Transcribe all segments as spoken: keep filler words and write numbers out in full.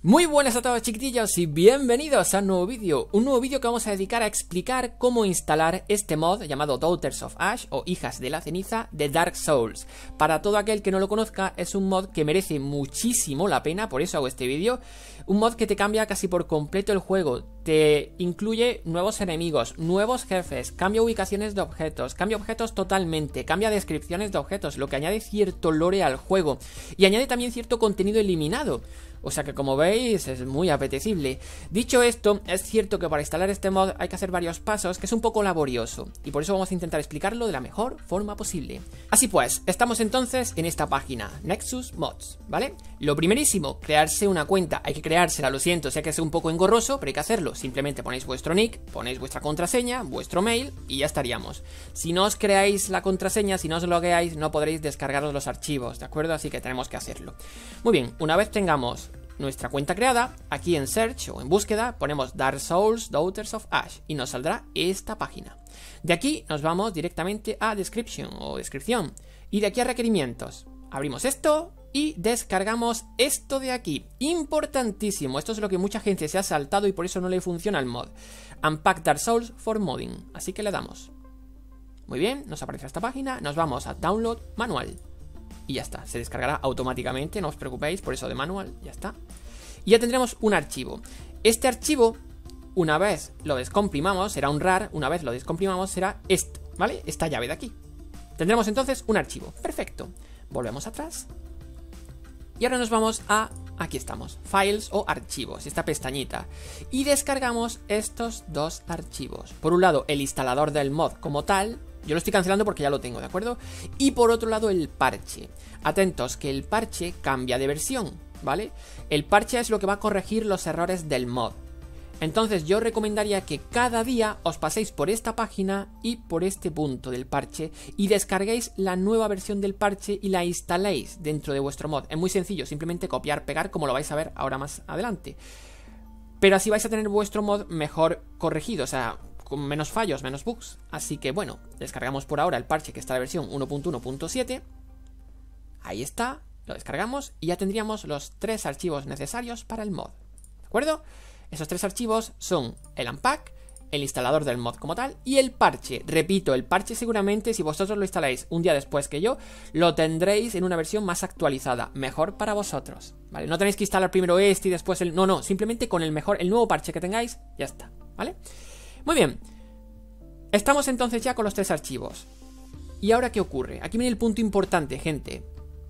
Muy buenas a todos, chiquitillos, y bienvenidos a un nuevo vídeo. Un nuevo vídeo que vamos a dedicar a explicar cómo instalar este mod llamado Daughters of Ash o Hijas de la Ceniza de Dark Souls. Para todo aquel que no lo conozca, es un mod que merece muchísimo la pena, por eso hago este vídeo. Un mod que te cambia casi por completo el juego. Te incluye nuevos enemigos, nuevos jefes, cambia ubicaciones de objetos, cambia objetos totalmente, cambia descripciones de objetos, lo que añade cierto lore al juego y añade también cierto contenido eliminado. O sea que, como veis, es muy apetecible. Dicho esto, es cierto que para instalar este mod hay que hacer varios pasos, que es un poco laborioso, y por eso vamos a intentar explicarlo de la mejor forma posible. Así pues, estamos entonces en esta página, Nexus Mods, ¿vale? Lo primerísimo, crearse una cuenta. Hay que creársela, lo siento, sé que es un poco engorroso, pero hay que hacerlo. Simplemente ponéis vuestro nick, ponéis vuestra contraseña, vuestro mail, y ya estaríamos. Si no os creáis la contraseña, si no os logueáis, no podréis descargaros los archivos, ¿de acuerdo? Así que tenemos que hacerlo. Muy bien, una vez tengamos nuestra cuenta creada, aquí en Search o en búsqueda ponemos Dark Souls Daughters of Ash y nos saldrá esta página. De aquí nos vamos directamente a Description o descripción y de aquí a requerimientos. Abrimos esto y descargamos esto de aquí. Importantísimo, esto es lo que mucha gente se ha saltado y por eso no le funciona el mod. Unpack Dark Souls for Modding, así que le damos. Muy bien, nos aparece esta página, nos vamos a Download Manual. Y ya está, se descargará automáticamente, no os preocupéis por eso de manual, ya está. Y ya tendremos un archivo. Este archivo, una vez lo descomprimamos, será un rar, una vez lo descomprimamos será esto, ¿vale? Esta llave de aquí. Tendremos entonces un archivo, perfecto. Volvemos atrás. Y ahora nos vamos a, aquí estamos, Files o Archivos, esta pestañita. Y descargamos estos dos archivos. Por un lado, el instalador del mod como tal. Yo lo estoy cancelando porque ya lo tengo, ¿de acuerdo? Y por otro lado el parche. Atentos que el parche cambia de versión, ¿vale? El parche es lo que va a corregir los errores del mod. Entonces yo recomendaría que cada día os paséis por esta página y por este punto del parche y descarguéis la nueva versión del parche y la instaléis dentro de vuestro mod. Es muy sencillo, simplemente copiar, pegar, como lo vais a ver ahora más adelante. Pero así vais a tener vuestro mod mejor corregido, o sea, con menos fallos, menos bugs. Así que bueno, descargamos por ahora el parche que está en la versión uno punto uno punto siete. Ahí está, lo descargamos y ya tendríamos los tres archivos necesarios para el mod, ¿de acuerdo? Esos tres archivos son el unpack, el instalador del mod como tal y el parche. Repito, el parche seguramente si vosotros lo instaláis un día después que yo, lo tendréis en una versión más actualizada, mejor para vosotros, ¿vale? No tenéis que instalar primero este y después el... No, no, simplemente con el mejor, el nuevo parche que tengáis, ya está, ¿vale? Muy bien, estamos entonces ya con los tres archivos. ¿Y ahora qué ocurre? Aquí viene el punto importante, gente.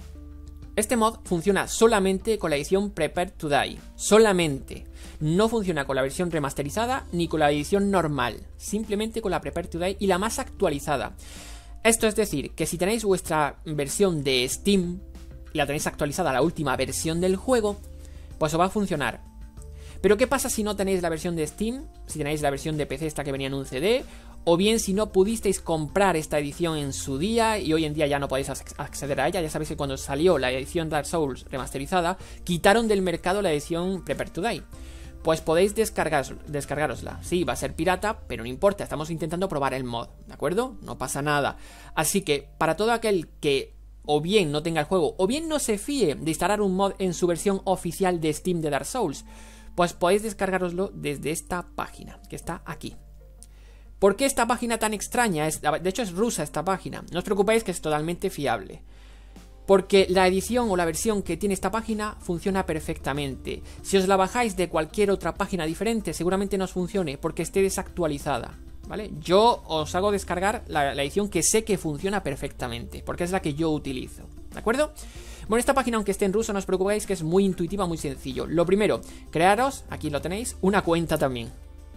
Este mod funciona solamente con la edición Prepare to Die. Solamente. No funciona con la versión remasterizada ni con la edición normal. Simplemente con la Prepare to Die y la más actualizada. Esto es decir, que si tenéis vuestra versión de Steam y la tenéis actualizada, la última versión del juego, pues os va a funcionar. Pero ¿qué pasa si no tenéis la versión de Steam? Si tenéis la versión de P C esta que venía en un C D, o bien si no pudisteis comprar esta edición en su día y hoy en día ya no podéis acceder a ella. Ya sabéis que cuando salió la edición Dark Souls remasterizada, quitaron del mercado la edición Prepare to Die. Pues podéis descargar, descargarosla. Sí, va a ser pirata, pero no importa, estamos intentando probar el mod, ¿de acuerdo? No pasa nada. Así que para todo aquel que o bien no tenga el juego, o bien no se fíe de instalar un mod en su versión oficial de Steam de Dark Souls, pues podéis descargaroslo desde esta página, que está aquí. ¿Por qué esta página tan extraña? Es, de hecho es rusa esta página, no os preocupéis que es totalmente fiable. Porque la edición o la versión que tiene esta página funciona perfectamente. Si os la bajáis de cualquier otra página diferente, seguramente no os funcione porque esté desactualizada, ¿vale? Yo os hago descargar la, la edición que sé que funciona perfectamente, porque es la que yo utilizo, ¿de acuerdo? Bueno, esta página, aunque esté en ruso, no os preocupéis que es muy intuitiva, muy sencillo. Lo primero, crearos, aquí lo tenéis, una cuenta también.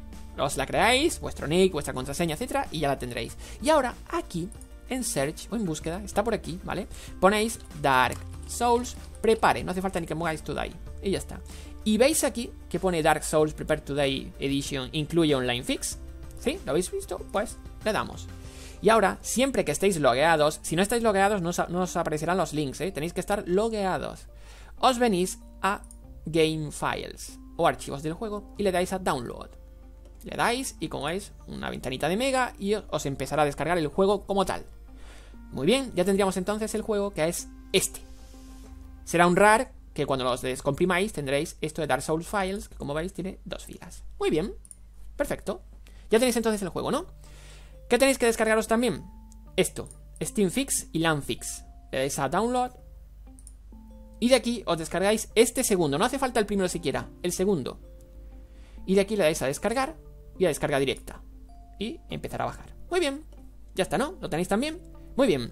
Os la creáis, vuestro nick, vuestra contraseña, etcétera, y ya la tendréis. Y ahora, aquí, en Search o en búsqueda, está por aquí, ¿vale? Ponéis Dark Souls Prepare, no hace falta ni que pongáis to die, y ya está. Y veis aquí que pone Dark Souls Prepare to Die Edition, incluye Online Fix, ¿sí? ¿Lo habéis visto? Pues le damos. Y ahora, siempre que estéis logueados, si no estáis logueados no os, no os aparecerán los links, ¿eh? Tenéis que estar logueados. Os venís a Game Files o archivos del juego y le dais a Download. Le dais y como veis, una ventanita de mega y os empezará a descargar el juego como tal. Muy bien, ya tendríamos entonces el juego que es este. Será un rar que cuando los descomprimáis tendréis esto de Dark Souls Files, que como veis tiene dos filas. Muy bien, perfecto. Ya tenéis entonces el juego, ¿no? ¿Qué tenéis que descargaros también? Esto, SteamFix y LANFix. Le dais a Download y de aquí os descargáis este segundo. No hace falta el primero siquiera, el segundo. Y de aquí le dais a descargar y a descarga directa. Y empezar a bajar. Muy bien, ya está, ¿no? ¿Lo tenéis también? Muy bien.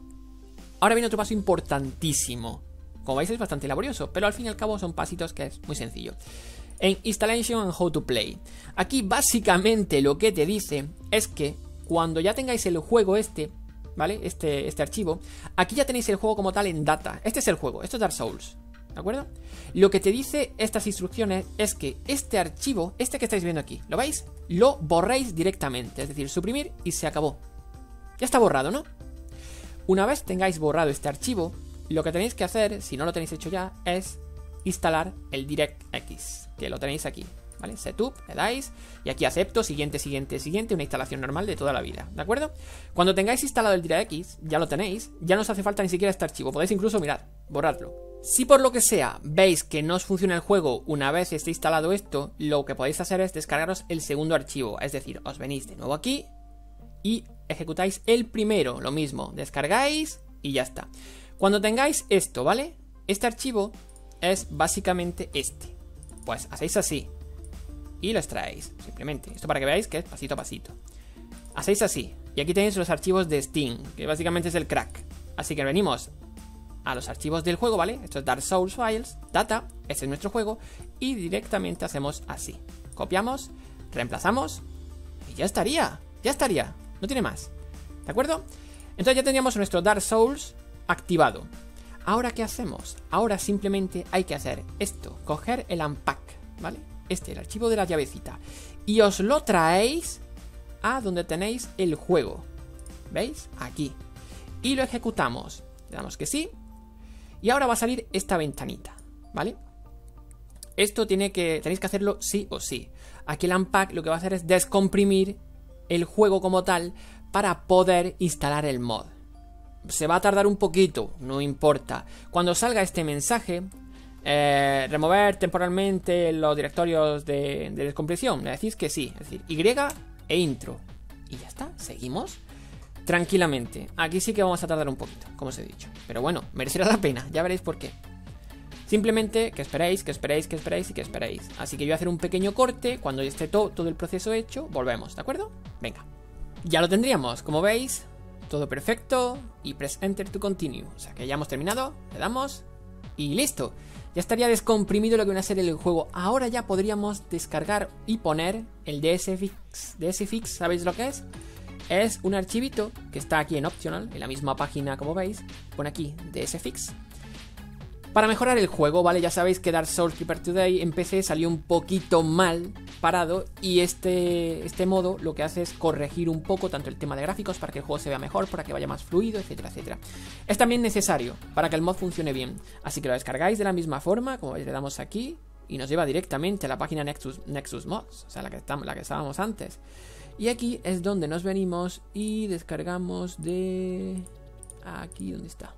Ahora viene otro paso importantísimo. Como veis es bastante laborioso, pero al fin y al cabo son pasitos que es muy sencillo. En Installation and How to Play. Aquí básicamente lo que te dice es que cuando ya tengáis el juego este, ¿vale? Este, este archivo, aquí ya tenéis el juego como tal en data. Este es el juego, esto es Dark Souls, ¿de acuerdo? Lo que te dice estas instrucciones es que este archivo, este que estáis viendo aquí, ¿lo veis? Lo borréis directamente, es decir, suprimir y se acabó. Ya está borrado, ¿no? Una vez tengáis borrado este archivo, lo que tenéis que hacer, si no lo tenéis hecho ya, es instalar el DirectX, que lo tenéis aquí, ¿vale? Setup, le dais, y aquí acepto, siguiente, siguiente, siguiente, una instalación normal de toda la vida, ¿de acuerdo? Cuando tengáis instalado el DirectX, ya lo tenéis, ya no os hace falta ni siquiera este archivo, podéis incluso, mirad, borrarlo. Si por lo que sea veis que no os funciona el juego una vez esté instalado esto, lo que podéis hacer es descargaros el segundo archivo, es decir, os venís de nuevo aquí y ejecutáis el primero, lo mismo, descargáis y ya está. Cuando tengáis esto, ¿vale? Este archivo es básicamente este. Pues hacéis así y lo extraéis, simplemente. Esto para que veáis que es pasito a pasito. Hacéis así y aquí tenéis los archivos de Steam, que básicamente es el crack. Así que venimos a los archivos del juego, ¿vale? Esto es Dark Souls Files, Data, este es nuestro juego y directamente hacemos así. Copiamos, reemplazamos y ya estaría, ya estaría, no tiene más, ¿de acuerdo? Entonces ya tendríamos nuestro Dark Souls activado. Ahora, ¿qué hacemos? Ahora simplemente hay que hacer esto, coger el unpack, ¿vale? Este, el archivo de la llavecita, y os lo traéis a donde tenéis el juego, ¿veis? Aquí, y lo ejecutamos, le damos que sí, y ahora va a salir esta ventanita, ¿vale? Esto tiene que, tenéis que hacerlo sí o sí. Aquí el unpack lo que va a hacer es descomprimir el juego como tal para poder instalar el mod. Se va a tardar un poquito, no importa. Cuando salga este mensaje, eh, remover temporalmente los directorios de, de descompresión, le decís que sí, es decir, Y e intro. Y ya está, seguimos tranquilamente. Aquí sí que vamos a tardar un poquito, como os he dicho. Pero bueno, merecerá la pena, ya veréis por qué. Simplemente que esperéis, que esperéis, que esperéis y que esperéis. Así que yo voy a hacer un pequeño corte. Cuando esté todo, todo el proceso hecho, volvemos, ¿de acuerdo? Venga. Ya lo tendríamos, como veis. Todo perfecto y press enter to continue. O sea que ya hemos terminado, le damos y listo. Ya estaría descomprimido lo que viene a ser el juego. Ahora ya podríamos descargar y poner el DSFix. DSFix, ¿sabéis lo que es? Es un archivito que está aquí en Optional, en la misma página como veis. Pone aquí DSFix. Para mejorar el juego, ¿vale? Ya sabéis que Dark Souls Prepare Today en P C salió un poquito mal parado y este, este modo lo que hace es corregir un poco tanto el tema de gráficos para que el juego se vea mejor, para que vaya más fluido, etcétera, etcétera. Es también necesario para que el mod funcione bien, así que lo descargáis de la misma forma, como veis le damos aquí y nos lleva directamente a la página Nexus, Nexus Mods, o sea, la que, estamos, la que estábamos antes. Y aquí es donde nos venimos y descargamos de... aquí, ¿dónde está?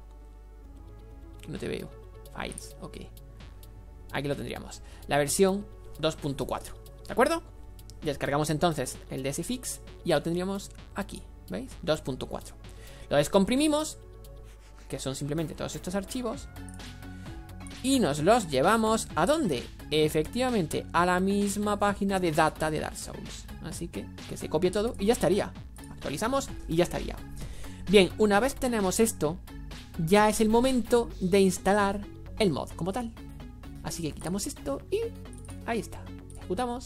No te veo. Files, ok. Aquí lo tendríamos. La versión dos punto cuatro. ¿De acuerdo? Descargamos entonces el DSFix y ya lo tendríamos aquí. ¿Veis? dos punto cuatro. Lo descomprimimos, que son simplemente todos estos archivos, y nos los llevamos ¿a dónde? Efectivamente, a la misma página de data de Dark Souls. Así que que se copie todo y ya estaría. Actualizamos y ya estaría. Bien, una vez tenemos esto, ya es el momento de instalar el mod como tal. Así que quitamos esto y ahí está. Ejecutamos.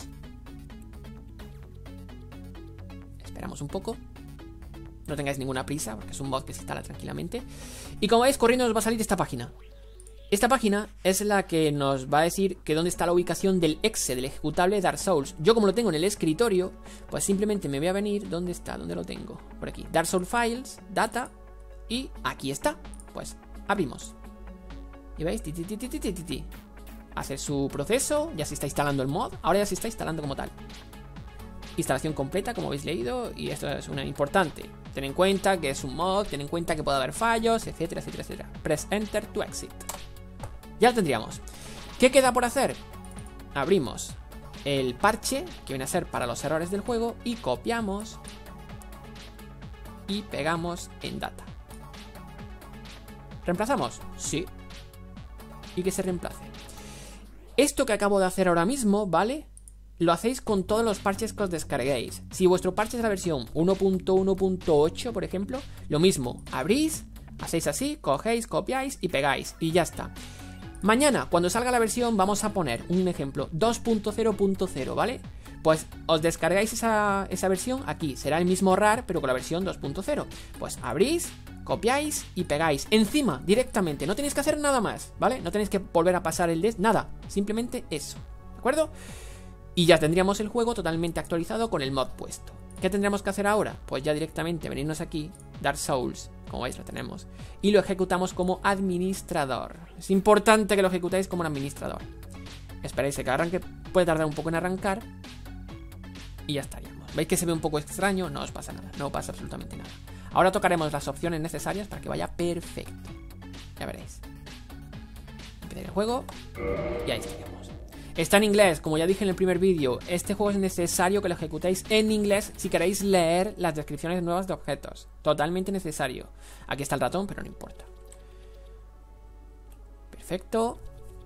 Esperamos un poco. No tengáis ninguna prisa porque es un mod que se instala tranquilamente. Y como veis, corriendo nos va a salir esta página. Esta página es la que nos va a decir que dónde está la ubicación del exe, del ejecutable Dark Souls. Yo como lo tengo en el escritorio, pues simplemente me voy a venir. ¿Dónde está? ¿Dónde lo tengo? Por aquí. Dark Souls Files, Data. Y aquí está. Pues abrimos. Y veis, ti, ti, ti, ti, ti, ti, ti. Hace su proceso, ya se está instalando el mod. Ahora ya se está instalando como tal. Instalación completa, como habéis leído. Y esto es una importante. Ten en cuenta que es un mod, ten en cuenta que puede haber fallos, etcétera, etcétera, etcétera. Press enter to exit. Ya lo tendríamos. ¿Qué queda por hacer? Abrimos el parche, que viene a ser para los errores del juego, y copiamos y pegamos en data. ¿Reemplazamos? Sí. Y que se reemplace. Esto que acabo de hacer ahora mismo, ¿vale? Lo hacéis con todos los parches que os descarguéis. Si vuestro parche es la versión uno punto uno punto ocho, por ejemplo, lo mismo, abrís, hacéis así, cogéis, copiáis y pegáis, y ya está. Mañana, cuando salga la versión, vamos a poner un ejemplo dos punto cero punto cero, ¿vale? Pues os descargáis esa, esa versión aquí, será el mismo RAR, pero con la versión dos punto cero. Pues abrís, copiáis y pegáis encima, directamente, no tenéis que hacer nada más, ¿vale? No tenéis que volver a pasar el des, nada, simplemente eso, ¿de acuerdo? Y ya tendríamos el juego totalmente actualizado con el mod puesto. ¿Qué tendremos que hacer ahora? Pues ya directamente venirnos aquí, Dark Souls, como veis lo tenemos, y lo ejecutamos como administrador. Es importante que lo ejecutéis como un administrador. Esperéis a que arranque, puede tardar un poco en arrancar, y ya estaríamos. ¿Veis que se ve un poco extraño? No os pasa nada, no pasa absolutamente nada. Ahora tocaremos las opciones necesarias para que vaya perfecto. Ya veréis. Empezar el juego, y ahí estaríamos. Está en inglés, como ya dije en el primer vídeo. Este juego es necesario que lo ejecutéis en inglés si queréis leer las descripciones nuevas de objetos. Totalmente necesario. Aquí está el ratón, pero no importa. Perfecto.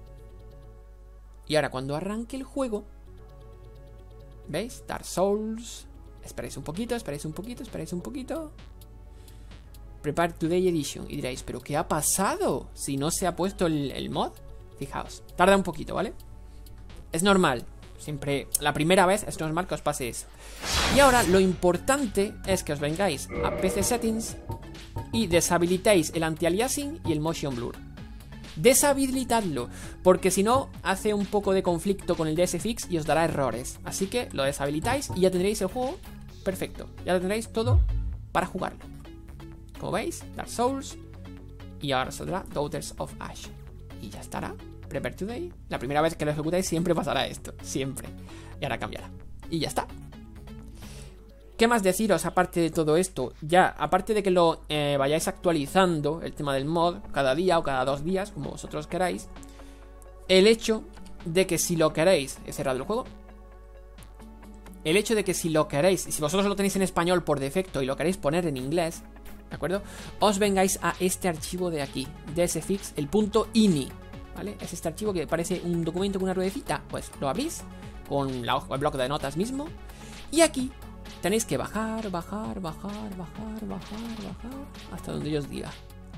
Y ahora cuando arranque el juego, ¿veis? Dark Souls. Esperéis un poquito, esperéis un poquito, esperéis un poquito. Prepare Today Edition. Y diréis, ¿pero qué ha pasado? Si no se ha puesto el, el mod. Fijaos, tarda un poquito, ¿vale? Es normal, siempre, la primera vez es normal que os pase eso. Y ahora lo importante es que os vengáis a P C Settings y deshabilitéis el anti-aliasing y el motion blur. Deshabilitadlo, porque si no hace un poco de conflicto con el D S Fix y os dará errores. Así que lo deshabilitáis y ya tendréis el juego perfecto. Ya tendréis todo para jugarlo. Como veis, Dark Souls. Y ahora saldrá Daughters of Ash. Y ya estará. Prepare Today. La primera vez que lo ejecutáis siempre pasará esto. Siempre. Y ahora cambiará. Y ya está. ¿Qué más deciros aparte de todo esto? Ya, aparte de que lo eh, vayáis actualizando, el tema del mod, cada día o cada dos días, como vosotros queráis. El hecho de que si lo queréis... He cerrado el juego. El hecho de que si lo queréis, si vosotros lo tenéis en español por defecto y lo queréis poner en inglés, ¿de acuerdo? Os vengáis a este archivo de aquí, dsfix, el punto ini. ¿Vale? Es este archivo que parece un documento con una ruedecita. Pues lo abrís con la hoja, el bloque de notas mismo. Y aquí tenéis que bajar, bajar, bajar, bajar, bajar, bajar hasta donde yo os diga.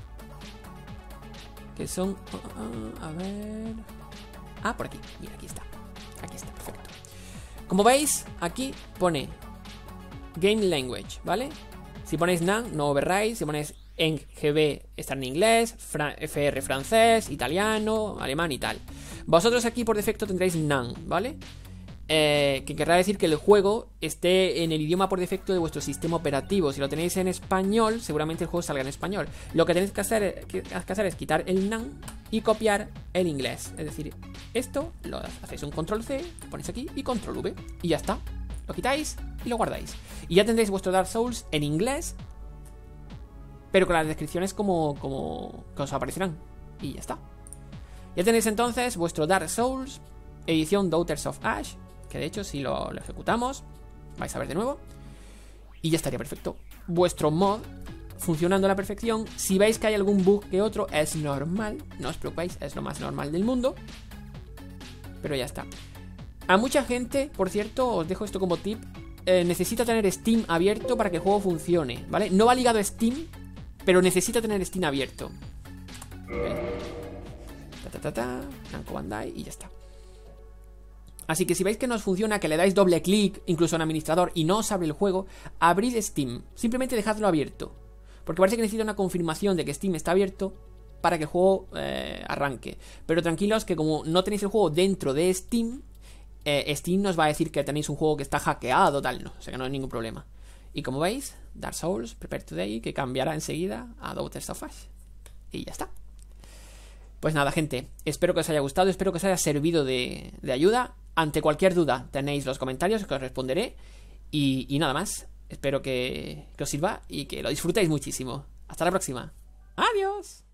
Que son... Uh, uh, a ver... Ah, por aquí. Mira, aquí está. Aquí está, perfecto. Como veis, aquí pone Game Language, ¿vale? Si ponéis nan, no override. Si ponéis en G B está en inglés, F R francés, italiano, alemán y tal. Vosotros aquí por defecto tendréis nan, ¿vale? Eh, que querrá decir que el juego esté en el idioma por defecto de vuestro sistema operativo. Si lo tenéis en español, seguramente el juego salga en español. Lo que tenéis que hacer, que, que hacer es quitar el nan y copiar el inglés. Es decir, esto lo hacéis un control C, ponéis aquí y control V y ya está. Lo quitáis y lo guardáis. Y ya tendréis vuestro Dark Souls en inglés, pero con las descripciones como, como que os aparecerán. Y ya está. Ya tenéis entonces vuestro Dark Souls, edición Daughters of Ash, que de hecho si lo, lo ejecutamos, vais a ver de nuevo. Y ya estaría perfecto. Vuestro mod funcionando a la perfección. Si veis que hay algún bug que otro, es normal. No os preocupéis, es lo más normal del mundo. Pero ya está. A mucha gente, por cierto, os dejo esto como tip, eh, necesita tener Steam abierto para que el juego funcione, ¿vale? No va ligado a Steam, pero necesita tener Steam abierto. ¿Veis? Ta ta ta ta, Namco Bandai y ya está. Así que si veis que no os funciona, que le dais doble clic, incluso en administrador, y no os abre el juego, abrid Steam. Simplemente dejadlo abierto. Porque parece que necesita una confirmación de que Steam está abierto para que el juego eh, arranque. Pero tranquilos que como no tenéis el juego dentro de Steam, eh, Steam nos va a decir que tenéis un juego que está hackeado, tal, no. O sea que no hay ningún problema. Y como veis, Dark Souls, Prepare Today, que cambiará enseguida a Daughters of Ash. Y ya está. Pues nada, gente, espero que os haya gustado, espero que os haya servido de, de ayuda. Ante cualquier duda tenéis los comentarios que os responderé. Y, y nada más, espero que, que os sirva y que lo disfrutéis muchísimo. Hasta la próxima. ¡Adiós!